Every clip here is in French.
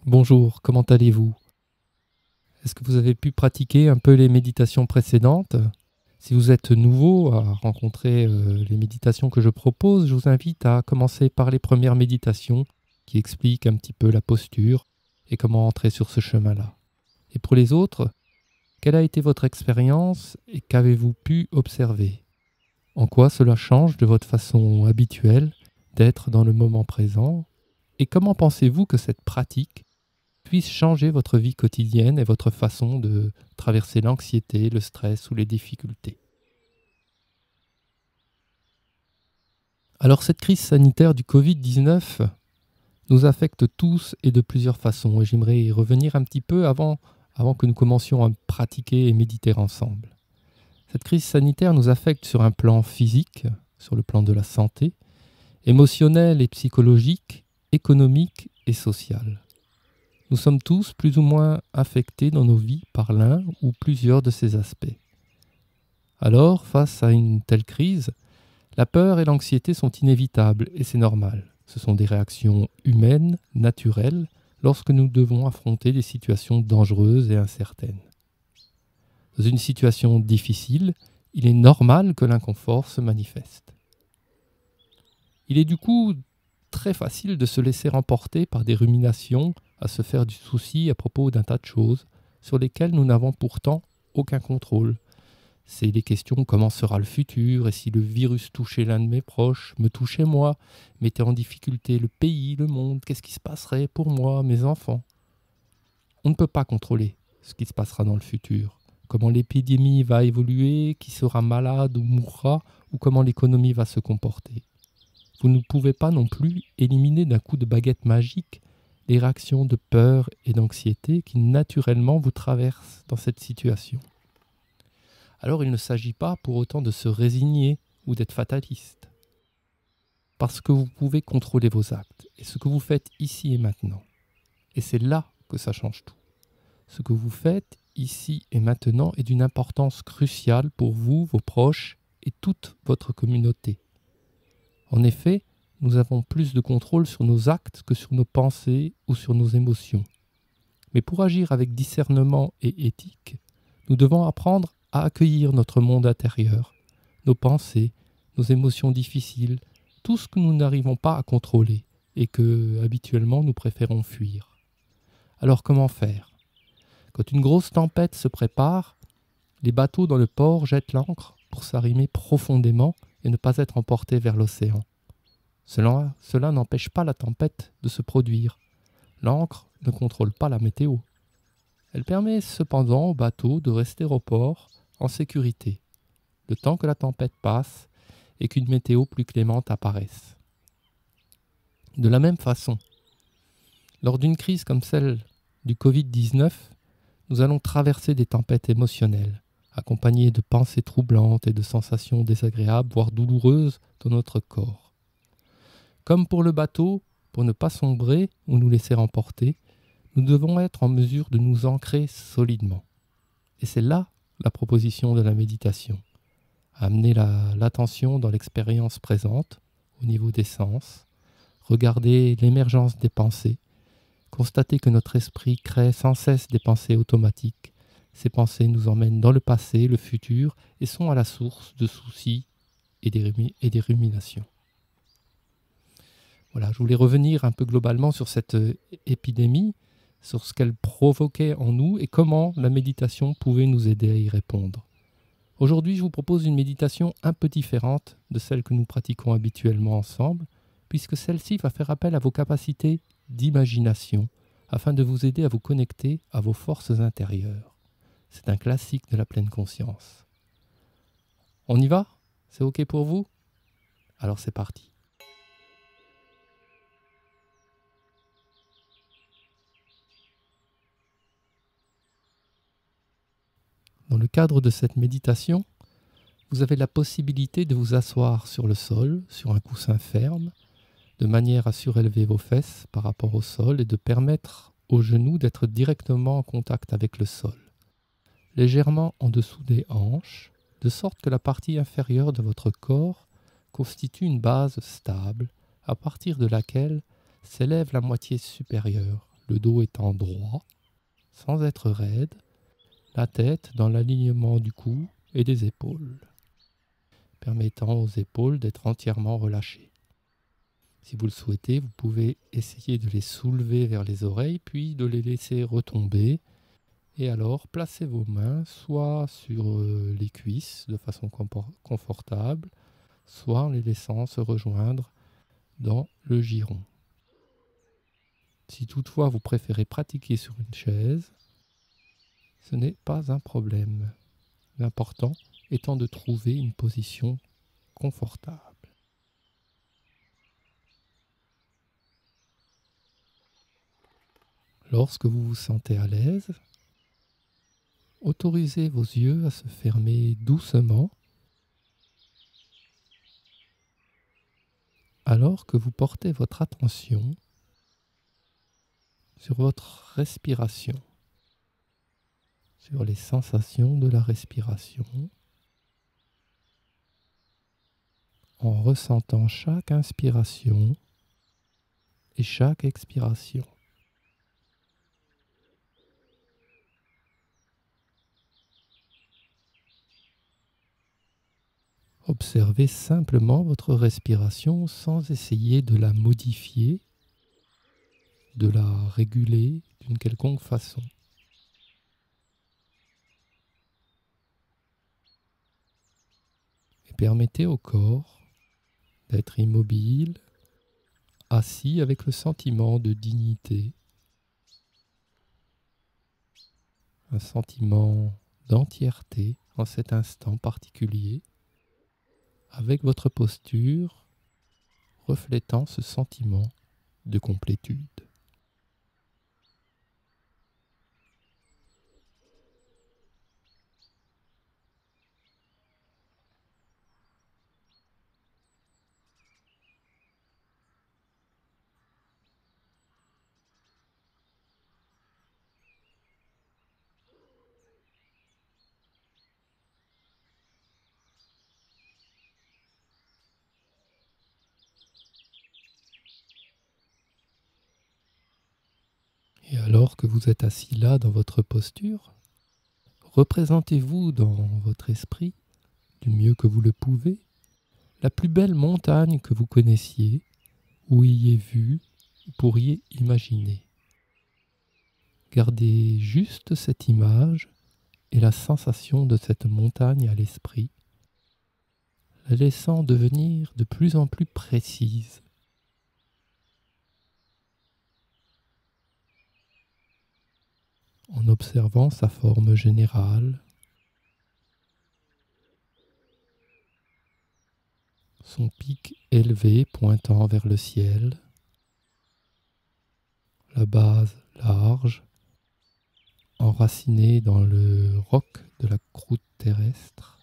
Bonjour, comment allez-vous? Est-ce que vous avez pu pratiquer un peu les méditations précédentes? Si vous êtes nouveau à rencontrer les méditations que je propose, je vous invite à commencer par les premières méditations qui expliquent un petit peu la posture et comment entrer sur ce chemin-là. Et pour les autres, quelle a été votre expérience et qu'avez-vous pu observer? En quoi cela change de votre façon habituelle d'être dans le moment présent? Et comment pensez-vous que cette pratique puisse changer votre vie quotidienne et votre façon de traverser l'anxiété, le stress ou les difficultés? Alors cette crise sanitaire du Covid-19 nous affecte tous et de plusieurs façons, et j'aimerais y revenir un petit peu avant que nous commencions à pratiquer et méditer ensemble. Cette crise sanitaire nous affecte sur un plan physique, sur le plan de la santé, émotionnel et psychologique, économique et social. Nous sommes tous plus ou moins affectés dans nos vies par l'un ou plusieurs de ces aspects. Alors, face à une telle crise, la peur et l'anxiété sont inévitables et c'est normal. Ce sont des réactions humaines, naturelles, lorsque nous devons affronter des situations dangereuses et incertaines. Dans une situation difficile, il est normal que l'inconfort se manifeste. Il est du coup très facile de se laisser emporter par des ruminations, à se faire du souci à propos d'un tas de choses sur lesquelles nous n'avons pourtant aucun contrôle. C'est les questions: comment sera le futur, et si le virus touchait l'un de mes proches, me touchait moi, mettait en difficulté le pays, le monde, qu'est-ce qui se passerait pour moi, mes enfants? On ne peut pas contrôler ce qui se passera dans le futur, comment l'épidémie va évoluer, qui sera malade ou mourra, ou comment l'économie va se comporter. Vous ne pouvez pas non plus éliminer d'un coup de baguette magique les réactions de peur et d'anxiété qui naturellement vous traversent dans cette situation. Alors il ne s'agit pas pour autant de se résigner ou d'être fataliste, parce que vous pouvez contrôler vos actes et ce que vous faites ici et maintenant. Et c'est là que ça change tout. Ce que vous faites ici et maintenant est d'une importance cruciale pour vous, vos proches et toute votre communauté. En effet, nous avons plus de contrôle sur nos actes que sur nos pensées ou sur nos émotions. Mais pour agir avec discernement et éthique, nous devons apprendre à accueillir notre monde intérieur, nos pensées, nos émotions difficiles, tout ce que nous n'arrivons pas à contrôler et que, habituellement, nous préférons fuir. Alors comment faire? Quand une grosse tempête se prépare, les bateaux dans le port jettent l'ancre pour s'arrimer profondément et ne pas être emportés vers l'océan. Cela n'empêche pas la tempête de se produire. L'ancre ne contrôle pas la météo. Elle permet cependant au bateau de rester au port en sécurité, le temps que la tempête passe et qu'une météo plus clémente apparaisse. De la même façon, lors d'une crise comme celle du Covid-19, nous allons traverser des tempêtes émotionnelles, accompagnées de pensées troublantes et de sensations désagréables, voire douloureuses dans notre corps. Comme pour le bateau, pour ne pas sombrer ou nous laisser emporter, nous devons être en mesure de nous ancrer solidement. Et c'est là la proposition de la méditation. Amener l'attention dans l'expérience présente, au niveau des sens, regarder l'émergence des pensées, constater que notre esprit crée sans cesse des pensées automatiques. Ces pensées nous emmènent dans le passé, le futur, et sont à la source de soucis et des ruminations. Voilà, je voulais revenir un peu globalement sur cette épidémie, sur ce qu'elle provoquait en nous et comment la méditation pouvait nous aider à y répondre. Aujourd'hui, je vous propose une méditation un peu différente de celle que nous pratiquons habituellement ensemble, puisque celle-ci va faire appel à vos capacités d'imagination, afin de vous aider à vous connecter à vos forces intérieures. C'est un classique de la pleine conscience. On y va? C'est OK pour vous? Alors c'est parti. Dans le cadre de cette méditation, vous avez la possibilité de vous asseoir sur le sol, sur un coussin ferme, de manière à surélever vos fesses par rapport au sol et de permettre aux genoux d'être directement en contact avec le sol, légèrement en dessous des hanches, de sorte que la partie inférieure de votre corps constitue une base stable à partir de laquelle s'élève la moitié supérieure, le dos étant droit, sans être raide, la tête dans l'alignement du cou et des épaules, permettant aux épaules d'être entièrement relâchées. Si vous le souhaitez, vous pouvez essayer de les soulever vers les oreilles, puis de les laisser retomber. Et alors, placez vos mains soit sur les cuisses de façon confortable, soit en les laissant se rejoindre dans le giron. Si toutefois vous préférez pratiquer sur une chaise, ce n'est pas un problème. L'important étant de trouver une position confortable. Lorsque vous vous sentez à l'aise, autorisez vos yeux à se fermer doucement alors que vous portez votre attention sur votre respiration, sur les sensations de la respiration, en ressentant chaque inspiration et chaque expiration. Observez simplement votre respiration sans essayer de la modifier, de la réguler d'une quelconque façon. Et permettez au corps d'être immobile, assis avec le sentiment de dignité, un sentiment d'entièreté en cet instant particulier, avec votre posture reflétant ce sentiment de complétude. Et alors que vous êtes assis là dans votre posture, représentez-vous dans votre esprit, du mieux que vous le pouvez, la plus belle montagne que vous connaissiez, ou ayez vu, ou pourriez imaginer. Gardez juste cette image et la sensation de cette montagne à l'esprit, la laissant devenir de plus en plus précise. En observant sa forme générale, son pic élevé pointant vers le ciel, la base large, enracinée dans le roc de la croûte terrestre,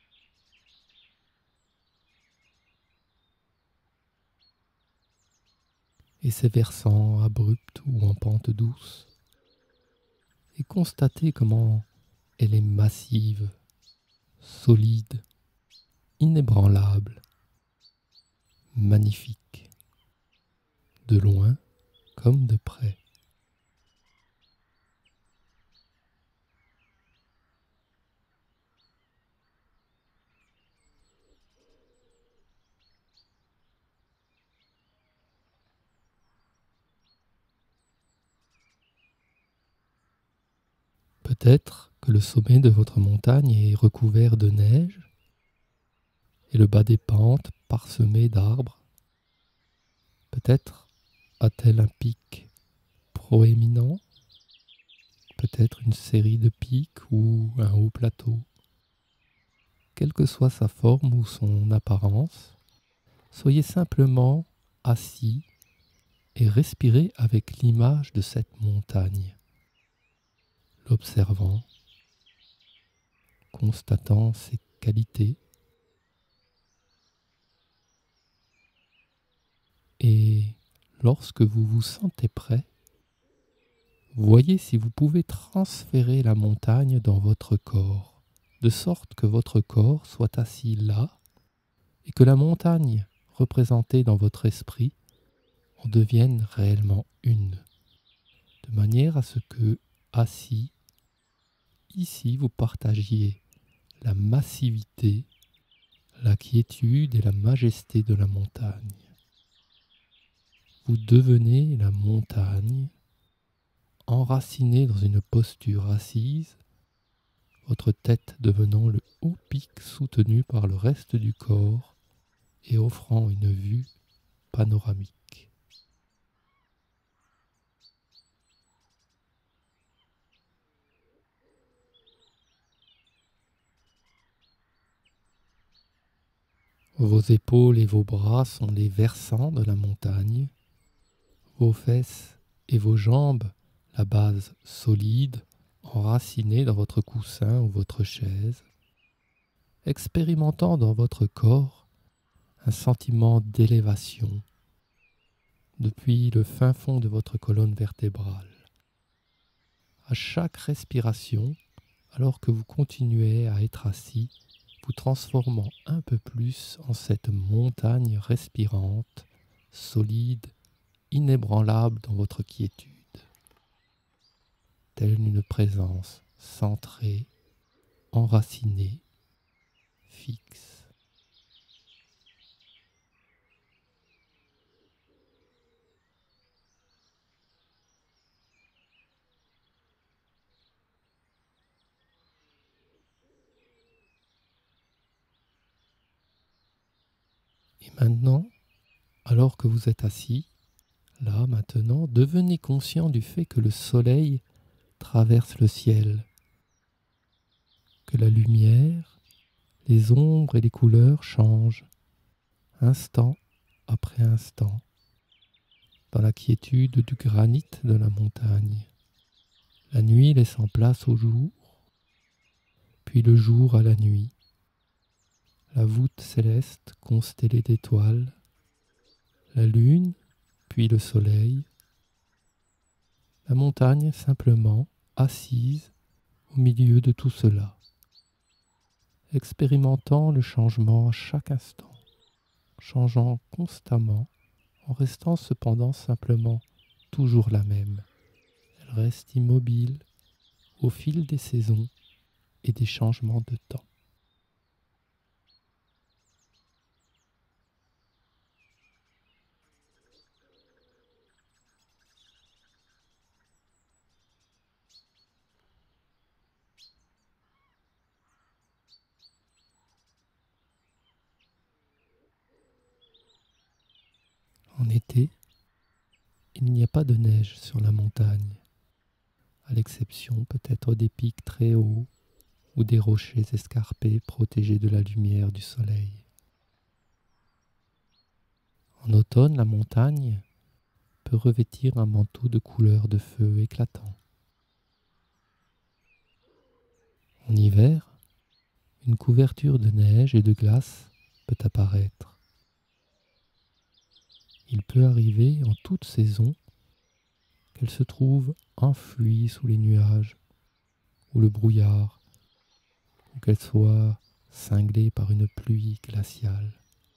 et ses versants abrupts ou en pente douce, et constatez comment elle est massive, solide, inébranlable, magnifique, de loin comme de près. Peut-être que le sommet de votre montagne est recouvert de neige et le bas des pentes parsemé d'arbres. Peut-être a-t-elle un pic proéminent, peut-être une série de pics ou un haut plateau. Quelle que soit sa forme ou son apparence, soyez simplement assis et respirez avec l'image de cette montagne, l'observant, constatant ses qualités et lorsque vous vous sentez prêt, voyez si vous pouvez transférer la montagne dans votre corps, de sorte que votre corps soit assis là et que la montagne représentée dans votre esprit en devienne réellement une. de manière à ce que, assis, ici vous partagiez la massivité, la quiétude et la majesté de la montagne. Vous devenez la montagne, enraciné dans une posture assise, votre tête devenant le haut pic soutenu par le reste du corps et offrant une vue panoramique. Vos épaules et vos bras sont les versants de la montagne, vos fesses et vos jambes la base solide, enracinée dans votre coussin ou votre chaise, expérimentant dans votre corps un sentiment d'élévation depuis le fin fond de votre colonne vertébrale. À chaque respiration, alors que vous continuez à être assis, vous transformant un peu plus en cette montagne respirante, solide, inébranlable dans votre quiétude, telle une présence centrée, enracinée, fixe. Et maintenant, alors que vous êtes assis, là maintenant, devenez conscient du fait que le soleil traverse le ciel, que la lumière, les ombres et les couleurs changent, instant après instant, dans la quiétude du granit de la montagne, la nuit laissant place au jour, puis le jour à la nuit, la voûte céleste constellée d'étoiles, la lune, puis le soleil, la montagne simplement assise au milieu de tout cela, expérimentant le changement à chaque instant, changeant constamment, en restant cependant simplement toujours la même. Elle reste immobile au fil des saisons et des changements de temps. En été, il n'y a pas de neige sur la montagne, à l'exception peut-être des pics très hauts ou des rochers escarpés protégés de la lumière du soleil. En automne, la montagne peut revêtir un manteau de couleur de feu éclatant. En hiver, une couverture de neige et de glace peut apparaître. Il peut arriver en toute saison qu'elle se trouve enfouie sous les nuages ou le brouillard, ou qu'elle soit cinglée par une pluie glaciale.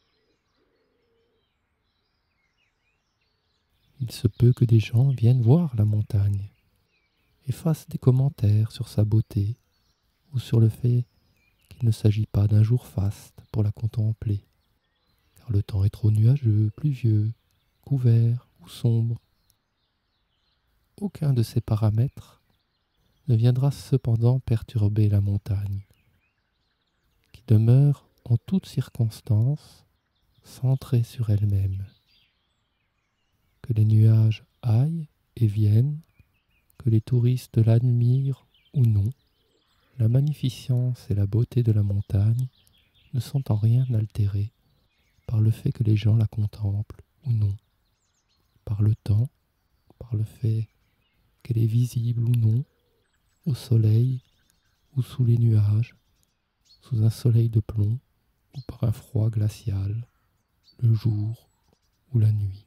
Il se peut que des gens viennent voir la montagne et fassent des commentaires sur sa beauté ou sur le fait qu'il ne s'agit pas d'un jour faste pour la contempler, car le temps est trop nuageux, pluvieux, couvert ou sombre. Aucun de ces paramètres ne viendra cependant perturber la montagne, qui demeure en toutes circonstances centrée sur elle-même. Que les nuages aillent et viennent, que les touristes l'admirent ou non, la magnificence et la beauté de la montagne ne sont en rien altérées par le fait que les gens la contemplent ou non, par le temps, par le fait qu'elle est visible ou non, au soleil ou sous les nuages, sous un soleil de plomb ou par un froid glacial, le jour ou la nuit.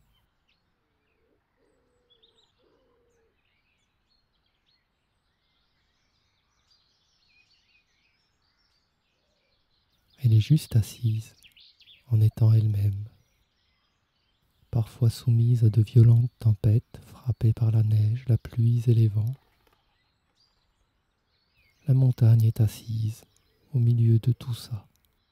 Elle est juste assise en étant elle-même. parfois soumise à de violentes tempêtes frappées par la neige, la pluie et les vents. La montagne est assise au milieu de tout ça.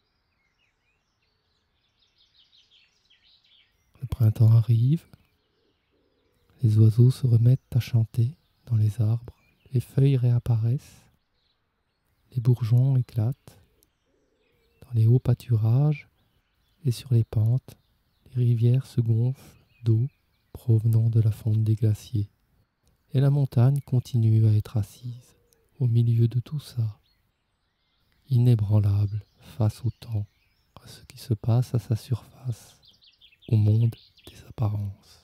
Le printemps arrive, les oiseaux se remettent à chanter dans les arbres, les feuilles réapparaissent, les bourgeons éclatent. Dans les hauts pâturages et sur les pentes, les rivières se gonflent d'eau provenant de la fonte des glaciers. Et la montagne continue à être assise au milieu de tout ça, inébranlable face au temps, à ce qui se passe à sa surface, au monde des apparences.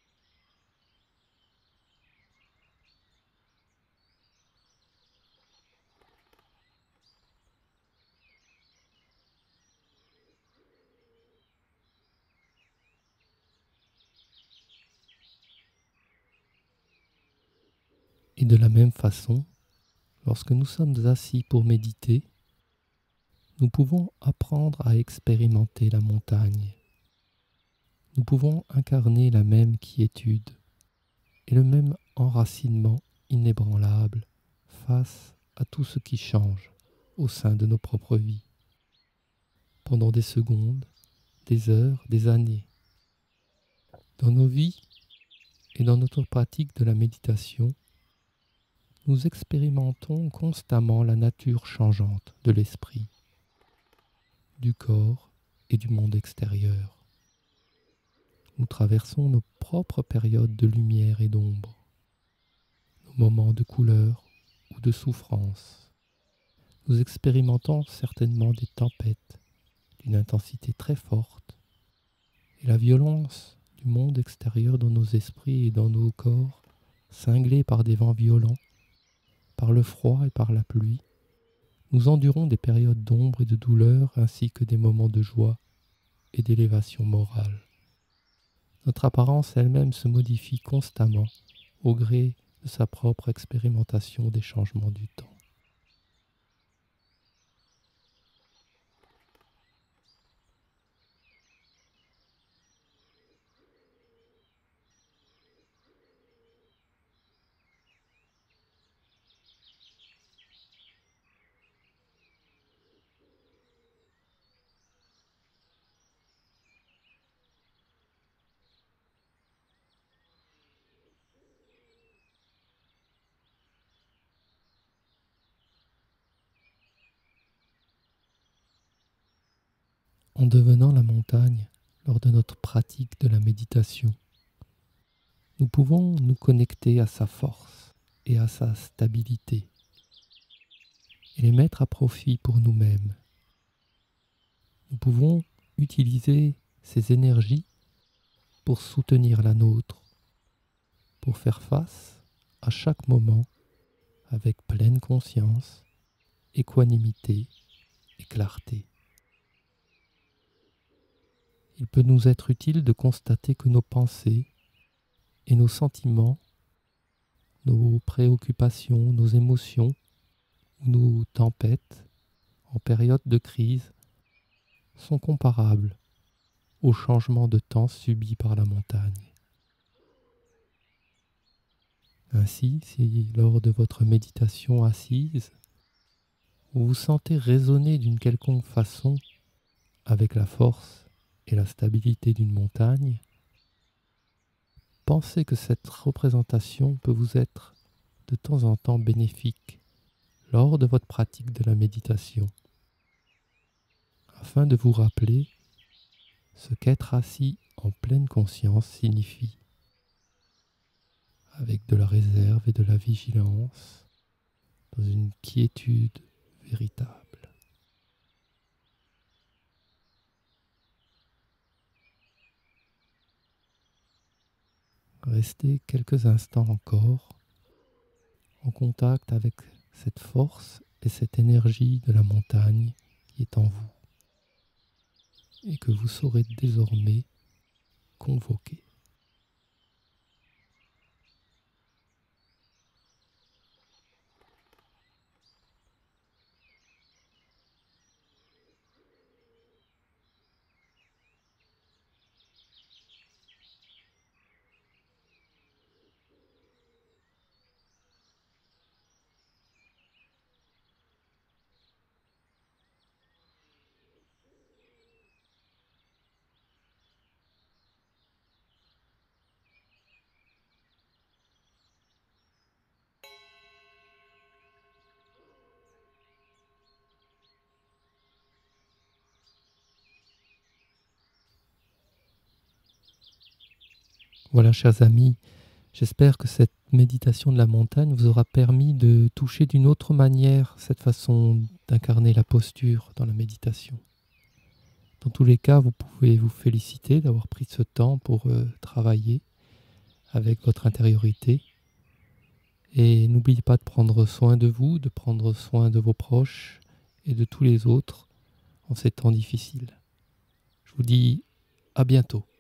Et de la même façon, lorsque nous sommes assis pour méditer, nous pouvons apprendre à expérimenter la montagne. Nous pouvons incarner la même quiétude et le même enracinement inébranlable face à tout ce qui change au sein de nos propres vies, pendant des secondes, des heures, des années. Dans nos vies et dans notre pratique de la méditation, nous expérimentons constamment la nature changeante de l'esprit, du corps et du monde extérieur. Nous traversons nos propres périodes de lumière et d'ombre, nos moments de couleur ou de souffrance. Nous expérimentons certainement des tempêtes d'une intensité très forte et la violence du monde extérieur dans nos esprits et dans nos corps, cinglés par des vents violents, par le froid et par la pluie. Nous endurons des périodes d'ombre et de douleur ainsi que des moments de joie et d'élévation morale. Notre apparence elle-même se modifie constamment au gré de sa propre expérimentation des changements du temps. En devenant la montagne lors de notre pratique de la méditation, nous pouvons nous connecter à sa force et à sa stabilité et les mettre à profit pour nous-mêmes. Nous pouvons utiliser ces énergies pour soutenir la nôtre, pour faire face à chaque moment avec pleine conscience, équanimité et clarté. Il peut nous être utile de constater que nos pensées et nos sentiments, nos préoccupations, nos émotions ou nos tempêtes en période de crise sont comparables au changement de temps subi par la montagne. Ainsi, si lors de votre méditation assise, vous vous sentez résonner d'une quelconque façon avec la force et la stabilité d'une montagne, pensez que cette représentation peut vous être de temps en temps bénéfique lors de votre pratique de la méditation, afin de vous rappeler ce qu'être assis en pleine conscience signifie, avec de la réserve et de la vigilance, dans une quiétude véritable. Restez quelques instants encore en contact avec cette force et cette énergie de la montagne qui est en vous et que vous saurez désormais convoquer. Voilà, chers amis, j'espère que cette méditation de la montagne vous aura permis de toucher d'une autre manière cette façon d'incarner la posture dans la méditation. Dans tous les cas, vous pouvez vous féliciter d'avoir pris ce temps pour travailler avec votre intériorité. Et n'oubliez pas de prendre soin de vous, de prendre soin de vos proches et de tous les autres en ces temps difficiles. Je vous dis à bientôt.